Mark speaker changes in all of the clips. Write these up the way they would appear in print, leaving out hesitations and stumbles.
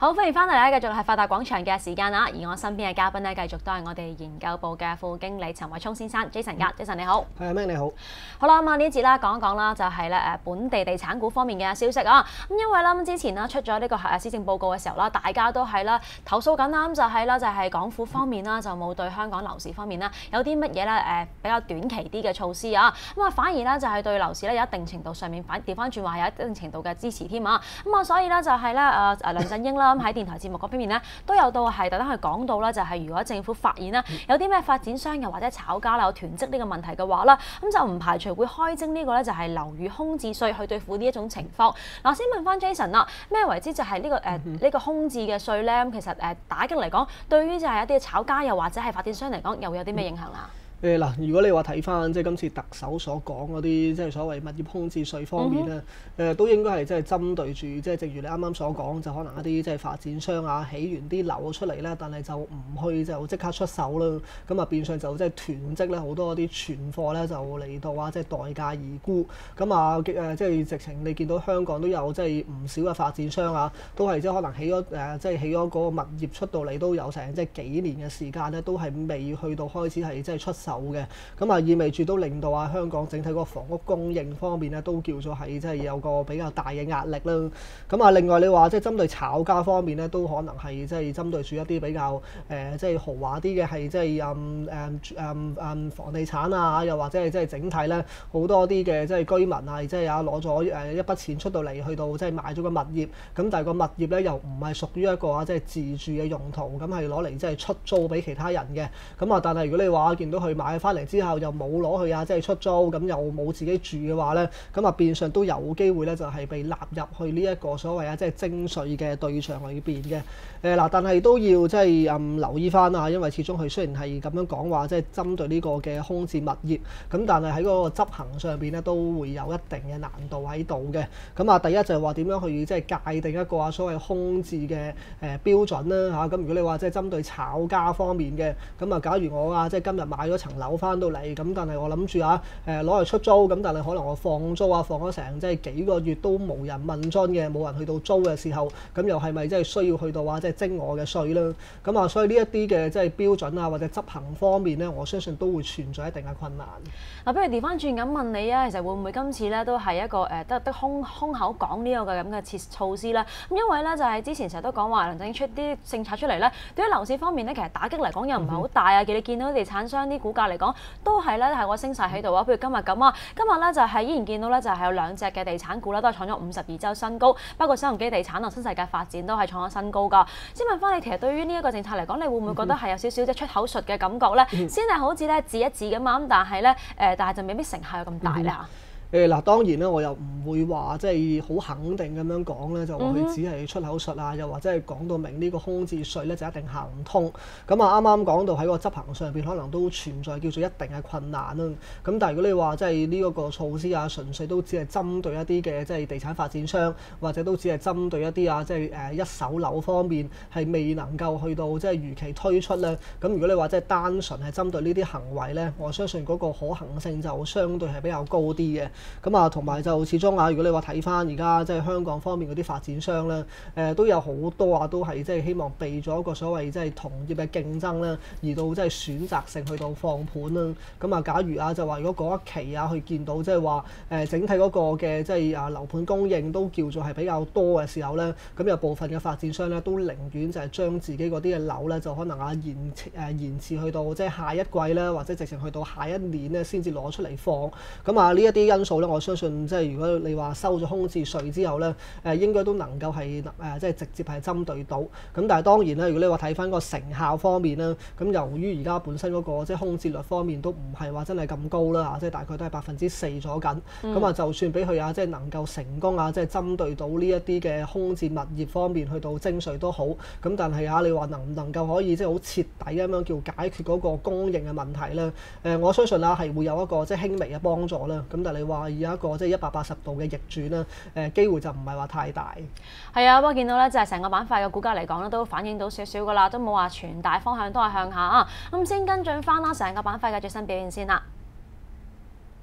Speaker 1: 好，歡迎翻嚟咧，繼續係發達廣場嘅時間啦。而我身邊嘅嘉賓咧，繼續都係我哋研究部嘅副經理陳偉聰先生 Jason 噶，Jason 你好。
Speaker 2: 係咩你好。
Speaker 1: 好啦，咁啊呢一節啦，講一講啦，就係咧本地地產股方面嘅消息啊。咁因為啦，之前啦出咗呢個施政報告嘅時候啦，大家都係啦投訴緊啦，咁就係港府方面啦，就冇對香港樓市方面啦有啲乜嘢咧比較短期啲嘅措施啊。咁啊反而咧就係對樓市咧有一定程度上面調翻轉話有一定程度嘅支持添啊。咁啊所以咧就係咧梁振英啦喺電台節目嗰方面咧都有到係特登去講到啦，就係如果政府發現啦有啲咩發展商又或者炒家啦有囤積呢個問題嘅話啦，咁就唔排除會開徵呢個咧就係樓宇空置稅去對付呢一種情況。嗱，先問翻 Jason 啦，咩為之就係呢個空置嘅稅咧？咁其實打擊嚟講，對於就係一啲炒家又或者係發展商嚟講，又會有啲咩影響啊？
Speaker 2: 嗱，如果你話睇翻即係今次特首所講嗰啲即係所謂物業空置稅方面咧，都應該係即係針對住即係正如你啱啱所講，就可能一啲即係發展商啊起完啲樓出嚟咧，但係就唔去就即刻出售啦，咁啊變相就即係囤積咧好多啲存貨咧就嚟到啊即係待價而沽，咁啊即係直情你見到香港都有即係唔少嘅發展商啊，都係即係可能起咗嗰個物業出到嚟都有成即係幾年嘅時間咧，都係未去到開始係即係出售嘅，咁啊意味住都令到啊香港整體嗰個房屋供應方面咧都叫做係即係有個比較大嘅壓力啦。咁啊另外你話即係針對炒家方面咧，都可能係即係針對住一啲比較即係豪華啲嘅係即係房地產啊，又或者係即係整體咧好多啲嘅即係居民啊，即係攞咗一筆錢出到嚟去到即係買咗個物業，咁但係個物業咧又唔係屬於一個即係自住嘅用途，咁係攞嚟即係出租俾其他人嘅。咁啊但係如果你話見到佢買翻嚟之後又冇攞去啊，即係出租，咁又冇自己住嘅話咧，咁啊變相都有機會咧就係被納入去呢一個所謂啊即係徵稅嘅對象裏邊嘅。嗱，但係都要即係留意翻啊，因為始終佢雖然係咁樣講話，即係針對呢個嘅空置物業，咁但係喺嗰個執行上邊咧都會有一定嘅難度喺度嘅。咁啊，第一就係話點樣去即係界定一個所謂空置嘅標準啦嚇。咁如果你話即係針對炒家方面嘅，咁啊假如我啊即係今日買咗層樓翻到嚟，咁但係我諗住啊攞嚟出租，咁但係可能我放租啊放咗成即係幾個月都無人問津嘅，冇人去到租嘅時候，咁又係咪即係需要去到啊即係徵我嘅稅啦？咁啊所以呢一啲嘅即係標準啊或者執行方面咧，我相信都會存在一定嘅困難。
Speaker 1: 嗱，不如調翻轉咁問你啊，其實會唔會今次咧都係一個得空口講呢個嘅咁嘅措施咧？咁因為咧就係之前成日都講話梁振英出啲政策出嚟咧，對於樓市方面咧其實打擊嚟講又唔係好大啊。你見到地產商啲股價嚟講都係咧係個升勢喺度啊。譬如今日咁啊，今日咧就係依然見到咧就係有兩隻嘅地產股咧都係創咗52週新高，包括新鴻基地產啊、新世界發展都係創咗新高㗎。先問翻你，其實對於呢一個政策嚟講，你會唔會覺得係有少少即係出口術嘅感覺咧？先係好似咧指一指咁嘛，咁但係咧但係就未必成效有咁大咧嚇。
Speaker 2: 嗱，當然啦，我又唔會話即係好肯定咁樣講咧，就話佢只係出口術啊，又或者係講到明呢個空置稅咧就一定行唔通。咁啊啱啱講到喺個執行上邊可能都存在叫做一定嘅困難啦。咁但係如果你話即係呢一個措施啊，純粹都只係針對一啲嘅即係地產發展商，或者都只係針對一啲啊即係一手樓方面係未能夠去到即係如期推出咧。咁如果你話即係單純係針對呢啲行為咧，我相信嗰個可行性就相對係比較高啲嘅。咁啊，同埋就始終啊，如果你話睇翻而家即係香港方面嗰啲發展商咧，都有好多啊，都係即係希望避咗一個所謂即係同業嘅競爭啦，而到即係選擇性去到放盤啦。咁啊，假如啊就話如果嗰一期啊去見到即係話整體嗰個嘅即係樓盤供應都叫做係比較多嘅時候咧，咁有部分嘅發展商咧都寧願就係將自己嗰啲嘅樓咧就可能啊延遲去到即係下一季啦，或者直情去到下一年咧先至攞出嚟放。咁啊呢一啲因素咧，我相信即係如果你話收咗空置稅之後咧，應該都能夠係即係直接係針對到。咁但係當然啦，如果你話睇翻個成效方面啦，咁由於而家本身嗰個即係空置率方面都唔係話真係咁高啦嚇，即係大概都係4%左緊。咁啊，就算俾佢啊即係能夠成功啊，即係針對到呢一啲嘅空置物業方面去到徵稅都好。咁但係啊，你話能唔能夠可以即係好徹底咁樣叫解決嗰個供應嘅問題咧？我相信啊係會有一個即係輕微嘅幫助啦。咁但係你話有一個即係180度嘅逆轉啦，機會就唔係話太大。
Speaker 1: 係啊，不過見到咧就係成個板塊嘅股價嚟講咧，都反映到少少噶啦，都冇話全大方向都係向下啊。咁先跟進翻啦，成個板塊嘅最新表現先啦。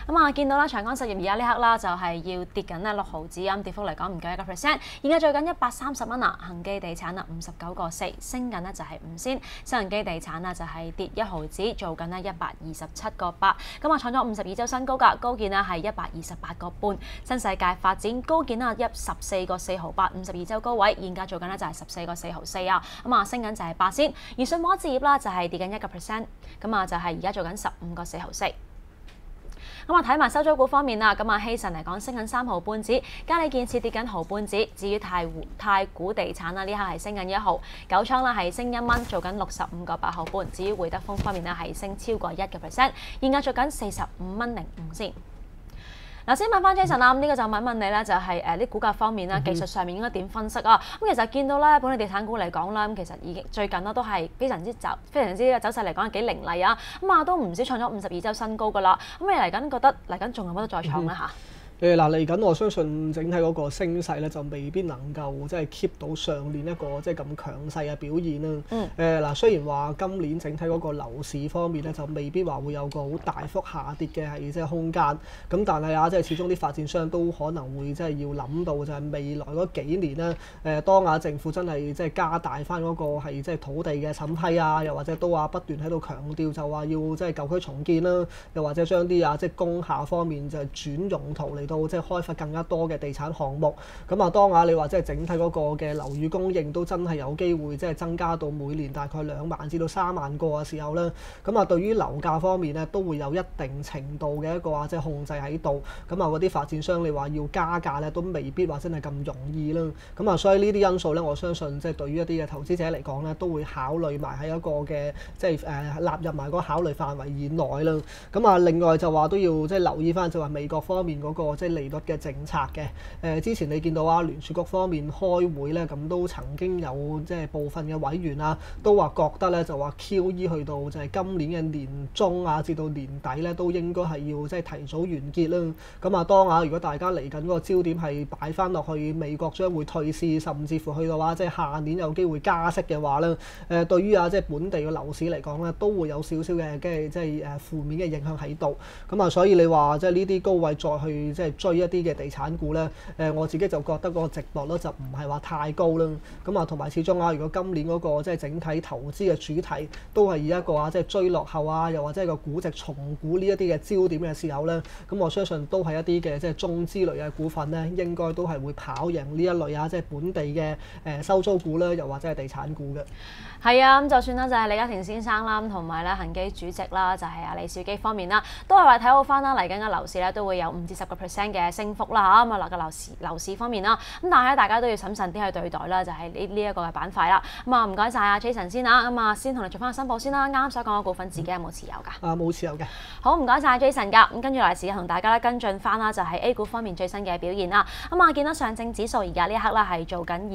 Speaker 1: 咁啊，見到啦，長江實業而家呢刻啦就係要跌緊咧6毫子，咁跌幅嚟講唔夠1%，現價做緊130蚊啊。恒基地產啊59.4，升緊呢就係5仙。新鴻基地產啊就係跌1毫子，做緊呢127.8，咁啊創咗52週新高㗎。高見啊係128.5。新世界發展高見啊14.4毫8，52週高位，現價做緊呢就係14.4毫4啊。咁啊升緊就係8仙。而信和置業啦就係跌緊1%，咁啊就係而家做緊15.4毫4。咁啊睇埋收租股方面啦，咁啊希慎嚟講升緊3毫半子，嘉里建設跌緊毫半子。至於太古地產啦，呢刻係升緊1毫，九倉啦係升1蚊，做緊65.8毫半。至於會德豐方面呢係升超過1%，現價做緊45.05先。嗱，先問翻 Jason 啦，咁呢個就問你咧，就係啲股價方面啦，技術上面應該點分析啊？咁其實見到咧，本地地產股嚟講啦，咁其實已經最近啦都係非常之走勢嚟講係幾凌厲啊，咁啊都唔少創咗52週新高噶啦。咁你嚟緊覺得嚟緊仲有冇得再創咧嚇？
Speaker 2: 嗱嚟緊，我相信整體嗰個升勢咧就未必能夠即係 keep 到上年一個即係咁強勢嘅表現啦。嗱，雖然話今年整體嗰個樓市方面咧就未必話會有個好大幅下跌嘅係即係空間，咁但係啊即係始終啲發展商都可能會即係要諗到就係未來嗰幾年咧當政府真係即係加大翻嗰個係即係土地嘅審批啊，又或者都不斷喺度強調就話要即係舊區重建啦，又或者將啲即係工廈方面就係轉用途嚟到即係開發更加多嘅地產項目，咁當你話即係整體嗰個嘅樓宇供應都真係有機會即係增加到每年大概2萬至到3萬個嘅時候咧，咁對於樓價方面咧都會有一定程度嘅一個即係控制喺度，咁嗰啲發展商你話要加價咧都未必話真係咁容易啦，咁所以呢啲因素咧，我相信即係對於一啲嘅投資者嚟講咧，都會考慮埋喺一個嘅即係納入埋嗰個考慮範圍以內啦。咁另外就話都要即係留意翻就話美國方面嗰個即係利率嘅政策嘅，之前你見到聯儲局方面開會咧，咁都曾經有即係部分嘅委員都話覺得咧就話 QE 去到就係今年嘅年中至到年底咧，都應該係要即係提早完結啦。咁當如果大家嚟緊嗰個焦點係擺翻落去美國將會退市，甚至乎去到話即係下年有機會加息嘅話咧，對於即係本地嘅樓市嚟講咧，都會有少少嘅即係負面嘅影響喺度。咁所以你話即係呢啲高位再去即係追一啲嘅地產股咧，我自己就覺得個值博率就唔係話太高啦。咁同埋始終如果今年嗰個即係整體投資嘅主題都係以一個即係追落後又或者係個估值重估呢一啲嘅焦點嘅時候咧，咁我相信都係一啲嘅即係中資類嘅股份咧，應該都係會跑贏呢一類即係本地嘅收租股啦，又或者係地產股嘅。
Speaker 1: 係啊，咁就算啦，就係李家庭先生啦，同埋咧恒基主席啦，就係李兆基方面啦，都係話睇好翻啦，嚟緊嘅樓市咧都會有5至10% 嘅升幅啦嚇。咁啊樓市方面啦，咁但係大家都要審慎啲去對待啦，就係呢一個嘅板塊啦。咁唔該晒阿 Jason 先啦，咁先同你做翻個申報先啦。啱啱所講嘅股份自己有冇持有㗎？
Speaker 2: 冇持有嘅。
Speaker 1: 好，唔該晒 Jason 㗎。咁跟住嚟時間同大家咧跟進翻啦，就係 A 股方面最新嘅表現啦。咁見到上證指數而家呢一刻咧係做緊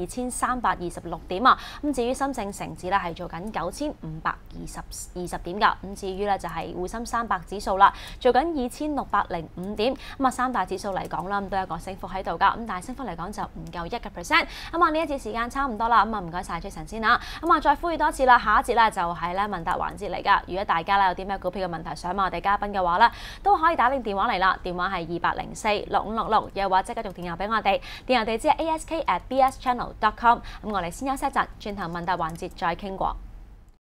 Speaker 1: 2326點啊。咁至於深證成指咧係做緊9520點㗎。咁至於咧就係滬深300指數啦，做緊2605點。咁三大指數嚟講啦，咁都有一個升幅喺度㗎。咁但係升幅嚟講就唔夠1%。咁呢一節時間差唔多啦。咁唔該晒 Jason 先啦。咁再呼籲多次啦，下一節咧就係咧問答環節嚟㗎。如果大家咧有啲咩股票嘅問題想問我哋嘉賓嘅話咧，都可以打電話嚟啦。電話係28046566，又或者繼續電郵俾我哋。電郵地址係ask@bschannel.com。咁我哋先休息一陣，轉頭問答環節再傾過。